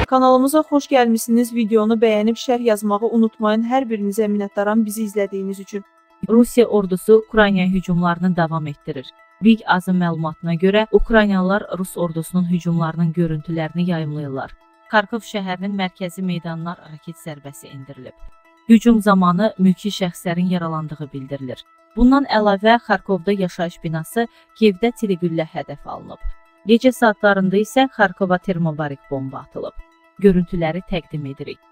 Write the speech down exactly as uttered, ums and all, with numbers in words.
Kanalımıza xoş gəlmişsiniz. Videonu bəyənib şərh yazmağı unutmayın. Hər birinizə minnətdaram bizi izlədiyiniz üçün. Rusiya ordusu Ukraynaya hücumlarını davam etdirir. Big Azın məlumatına görə, Ukraynalılar Rus ordusunun hücumlarının görüntülərini yayımlayırlar. Xarkov şəhərinin mərkəzi meydanına raket zərbəsi endirilib. Hücum zamanı mülki şəxslərin yaralandığı bildirilir. Bundan əlavə, Xarkovda yaşayış binası Kiyevdə tiligüllə hədəf alınıb. Gecə saatlarında isə Xarkova termobarik bomba atılıb. Görüntüləri təqdim edirik.